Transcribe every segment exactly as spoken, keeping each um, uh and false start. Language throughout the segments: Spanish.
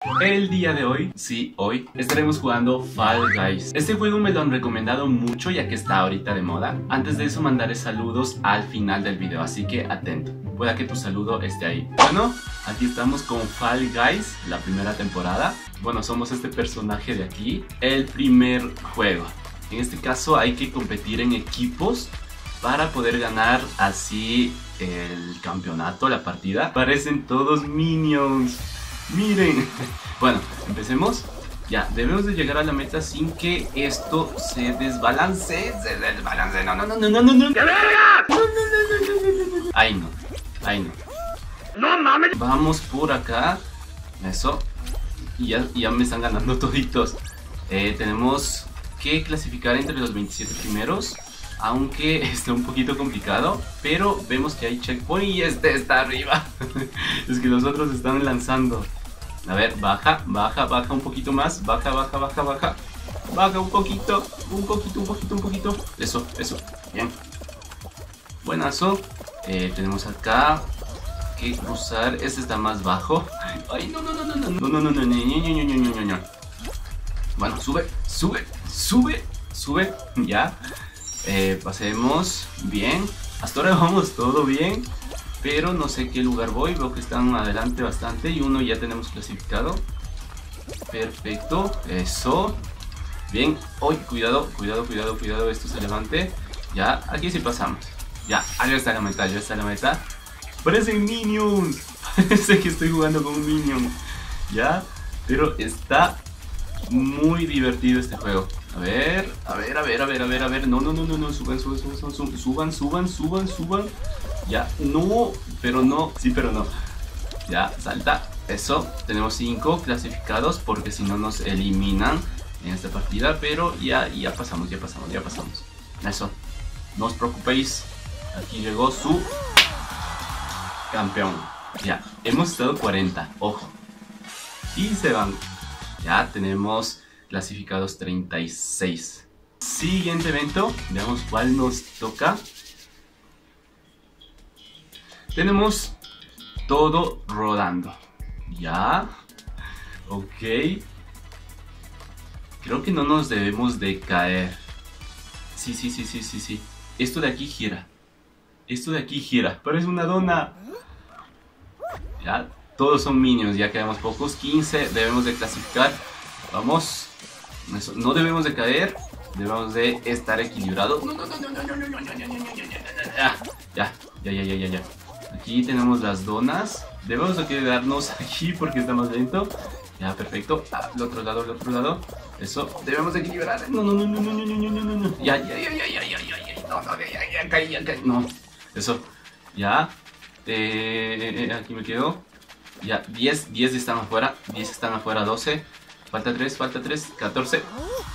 El día de hoy, sí, hoy, estaremos jugando Fall Guys. Este juego me lo han recomendado mucho ya que está ahorita de moda. Antes de eso mandaré saludos al final del video, así que atento, pueda que tu saludo esté ahí. Bueno, aquí estamos con Fall Guys, la primera temporada. Bueno, somos este personaje de aquí, el primer juego. En este caso hay que competir en equipos para poder ganar así el campeonato, la partida. Parecen todos minions. Miren. Bueno, empecemos. Ya, debemos de llegar a la meta sin que esto se desbalance. Se desbalance. No, no, no, no, no, no, no. ¡Qué verga! No, no, no, no, no, no. Ay, no. Ay, no. No mames. Vamos por acá. Eso. Y ya, ya me están ganando toditos. Eh, tenemos que clasificar entre los veintisiete primeros. Aunque está un poquito complicado, pero vemos que hay checkpoint y este está arriba. Es que los otros están lanzando. A ver, baja, baja, baja un poquito más. Baja, baja, baja, baja. Baja un poquito, un poquito, un poquito, un poquito. Eso, eso, bien. Buenazo. eh, Tenemos acá que cruzar. Este está más bajo. Ay, no, no, no, no, no, no, no, no, no, no, no, no, no, no. Bueno, sube, sube, sube, sube. Ya. Eh, pasemos bien. Hasta ahora vamos todo bien, pero no sé qué lugar voy. Veo que están adelante bastante y uno ya tenemos clasificado. Perfecto, eso. Bien, hoy cuidado, cuidado, cuidado, cuidado. Esto se levante. Ya, aquí sí pasamos. Ya, allá está la meta, ya está la meta. Parecen minions. Parece que estoy jugando con un minion. Ya, pero está muy divertido este juego. A ver, a ver, a ver, a ver, a ver, a ver. No, no, no, no, no, suban, suban, suban, suban, suban, suban, suban, suban. Ya, no, pero no, sí, pero no. Ya, salta, eso. Tenemos cinco clasificados porque si no nos eliminan en esta partida. Pero ya, ya pasamos, ya pasamos, ya pasamos. Eso, no os preocupéis. Aquí llegó su campeón. Ya, hemos estado cuarenta, ojo. Y se van. Ya tenemos clasificados treinta y seis. Siguiente evento, veamos cuál nos toca. Tenemos todo rodando. Ya. Ok. Creo que no nos debemos de caer. Sí, sí, sí, sí, sí, sí. Esto de aquí gira. Esto de aquí gira. Parece una dona. Ya. Todos son minions. Ya quedamos pocos. quince. Debemos de clasificar. Vamos. Eso, no debemos de caer, debemos de estar equilibrados. No, no, no, no, no, no, no, no, no, no, no, ya, ya, ya, ya, ya, ya. Aquí tenemos las donas. Debemos de quedarnos aquí porque está más lento. Ya, perfecto. Ah, el otro lado, el otro lado. Eso, debemos de equilibrar. No, no, no, no, no, no, no, no, no, no. Ya, ya, ya, ya, ya, ya, ya, ya. No, no, ya, ya, ya, caí, ya, caí. No, eso. Ya. Eh, aquí me quedo. Ya, diez, diez están afuera. diez están afuera, doce. Falta tres, falta tres, catorce.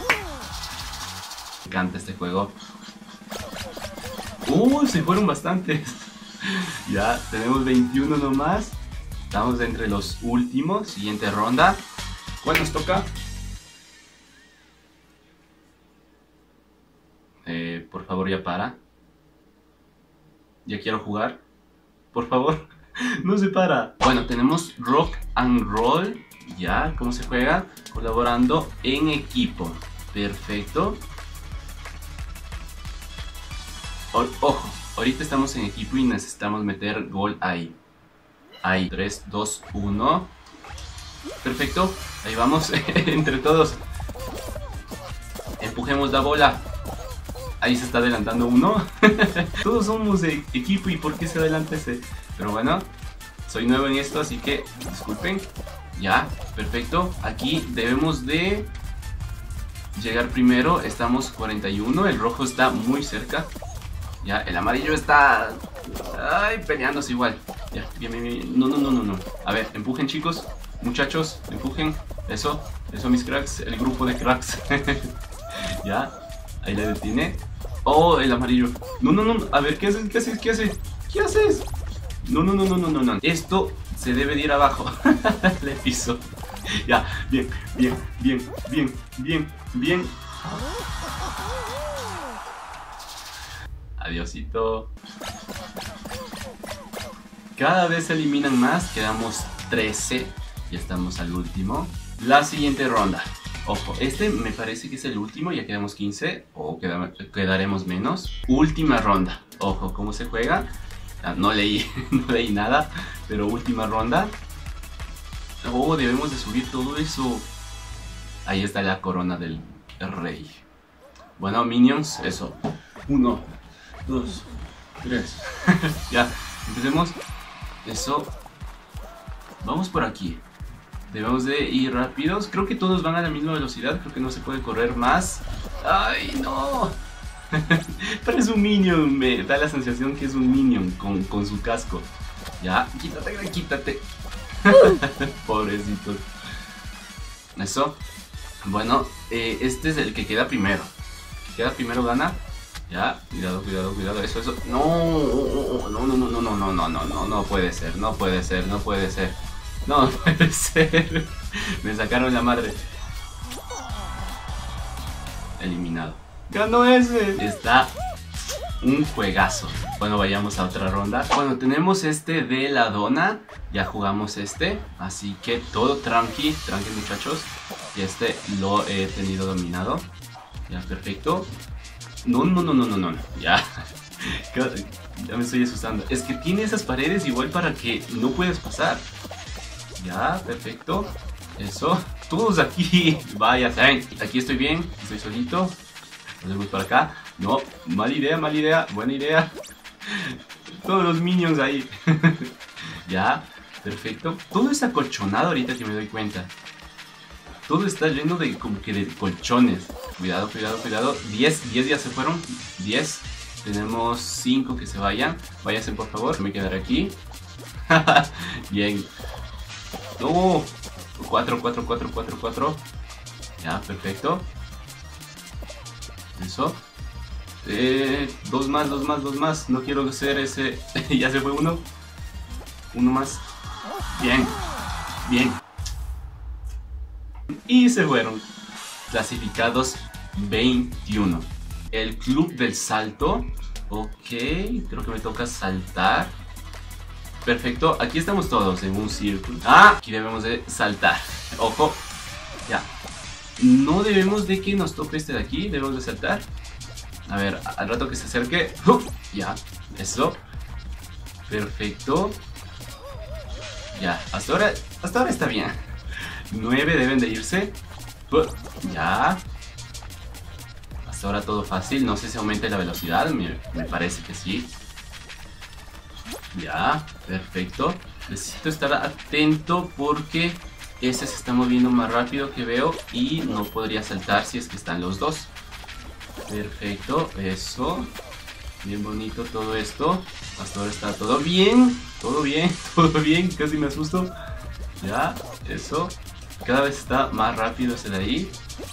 Me encanta este juego. Uh, se fueron bastantes. Ya, tenemos veintiuno nomás. Estamos entre los últimos. Siguiente ronda. ¿Cuál nos toca? Eh, por favor, ya para. Ya quiero jugar. Por favor, no se para. Bueno, tenemos Rock and Roll. Ya, ¿cómo se juega? Colaborando en equipo. Perfecto. O ojo, ahorita estamos en equipo y necesitamos meter gol ahí. Ahí, tres, dos, uno. Perfecto, ahí vamos. Entre todos. Empujemos la bola. Ahí se está adelantando uno. Todos somos de equipo y ¿por qué se adelanta ese? Pero bueno, soy nuevo en esto, así que disculpen. Ya, perfecto. Aquí debemos de llegar primero. Estamos cuarenta y uno. El rojo está muy cerca. Ya, el amarillo está... Ay, peleándose igual. Ya, bien, bien, bien. No, no, no, no, no. A ver, empujen, chicos. Muchachos, empujen. Eso, eso, mis cracks. El grupo de cracks. Ya, ahí le detiene. Oh, el amarillo. No, no, no. A ver, ¿qué haces? ¿Qué haces? ¿Qué haces? ¿Qué haces? No, no, no, no, no, no, no. Esto se debe de ir abajo. Le piso. Ya, bien, bien, bien, bien, bien, bien. Adiosito. Cada vez se eliminan más. Quedamos trece. Ya estamos al último. La siguiente ronda. Ojo, este me parece que es el último. Ya quedamos quince o queda, quedaremos menos. Última ronda. Ojo, ¿cómo se juega? Ah, no leí, no leí nada. Pero última ronda. Oh, debemos de subir todo eso. Ahí está la corona del rey. Bueno, minions, eso. Uno, dos, tres. Ya, empecemos. Eso. Vamos por aquí. Debemos de ir rápidos. Creo que todos van a la misma velocidad. Creo que no se puede correr más. ¡Ay, no! Parece un minion. Me da la sensación que es un minion con, con su casco. Ya, quítate, quítate. Pobrecito. Eso. Bueno, eh, este es el que queda primero. El que queda primero gana. Ya, cuidado, cuidado, cuidado. Eso, eso. No, no, no, no, no, no, no, no, no, no, no puede ser, no puede ser, no puede ser. No puede ser. Me sacaron la madre. Eliminado. Ganó ese. Está un juegazo. Bueno, vayamos a otra ronda. Bueno, tenemos este de la dona. Ya jugamos este. Así que todo tranqui. Tranqui, muchachos. Y este lo he tenido dominado. Ya, perfecto. No, no, no, no, no, no. Ya. Ya me estoy asustando. Es que tiene esas paredes igual para que no puedas pasar. Ya, perfecto. Eso. Todos aquí. Vaya, ¿saben? Aquí estoy bien. Estoy solito. Nos vemos para acá. No, mala idea, mala idea. Buena idea. Todos los minions ahí. Ya, perfecto. Todo está acolchonado ahorita que me doy cuenta. Todo está lleno de como que de colchones. Cuidado, cuidado, cuidado. diez, diez ya se fueron. diez. Tenemos cinco que se vayan. Váyanse por favor. Me quedaré aquí. Bien. No. cuatro, cuatro, cuatro, cuatro, cuatro. Ya, perfecto. Eso. Eh, dos más, dos más, dos más. No quiero ser ese. Ya se fue uno. Uno más. Bien. Bien. Y se fueron. Clasificados veintiuno. El club del salto. Ok. Creo que me toca saltar. Perfecto. Aquí estamos todos en un círculo. Ah, aquí debemos de saltar. Ojo. Ya. No debemos de que nos toque este de aquí. Debemos de saltar. A ver, al rato que se acerque. ¡Uh! Ya. Eso. Perfecto. Ya. Hasta ahora, hasta ahora está bien. nueve deben de irse. ¡Uh! Ya. Hasta ahora todo fácil. No sé si aumente la velocidad. Me, me parece que sí. Ya, perfecto. Necesito estar atento porque ese se está moviendo más rápido que veo y no podría saltar si es que están los dos. Perfecto, eso. Bien bonito todo esto. Hasta ahora está todo bien. Todo bien, todo bien. Casi me asusto. Ya, eso. Cada vez está más rápido ese de ahí.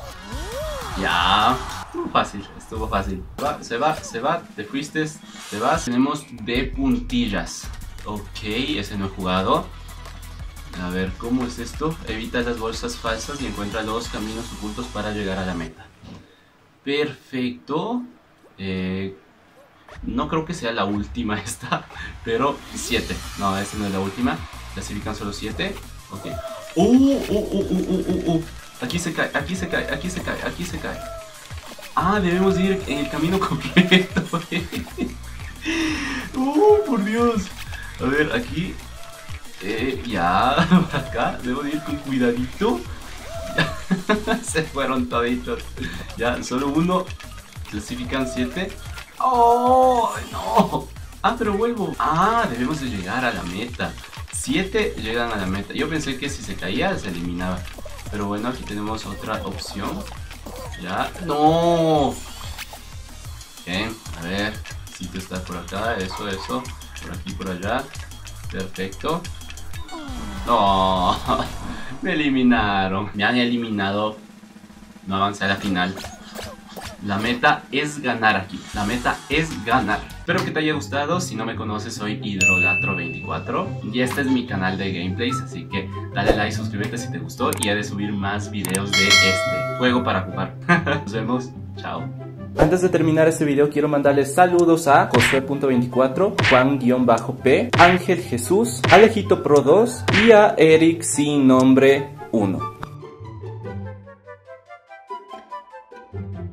Ya. Estuvo fácil, estuvo fácil. Se va, se va, se va, te fuiste, te vas. Tenemos de puntillas. Ok, ese no he jugado. A ver, ¿cómo es esto? Evita las bolsas falsas y encuentra los caminos ocultos para llegar a la meta. Perfecto. Eh, no creo que sea la última esta, pero siete. No, esta no es la última. Clasifican solo siete. Ok. ¡Uh, uh, uh, uh, uh, uh, uh! Aquí se cae, aquí se cae, aquí se cae, aquí se cae. Ah, debemos ir en el camino completo. ¡Uh, por Dios! A ver, aquí. Eh, ya, acá. Debo de ir con cuidadito. Se fueron toditos. Ya, solo uno. Clasifican siete. ¡Oh, no! Ah, pero vuelvo. Ah, debemos de llegar a la meta. siete llegan a la meta. Yo pensé que si se caía, se eliminaba. Pero bueno, aquí tenemos otra opción. Ya, no. Bien, a ver. Si tú estás por acá, eso, eso. Por aquí, por allá. Perfecto. No, me eliminaron. Me han eliminado. No avancé a la final. La meta es ganar aquí. La meta es ganar. Espero que te haya gustado. Si no me conoces, soy Hidrolatro veinticuatro. Y este es mi canal de gameplays. Así que dale like, suscríbete si te gustó. Y he de subir más videos de este juego para jugar. Nos vemos. Chao. Antes de terminar este video quiero mandarles saludos a Josué punto veinticuatro, Juan-P, Ángel Jesús, Alejito Pro dos y a Eric sin nombre uno.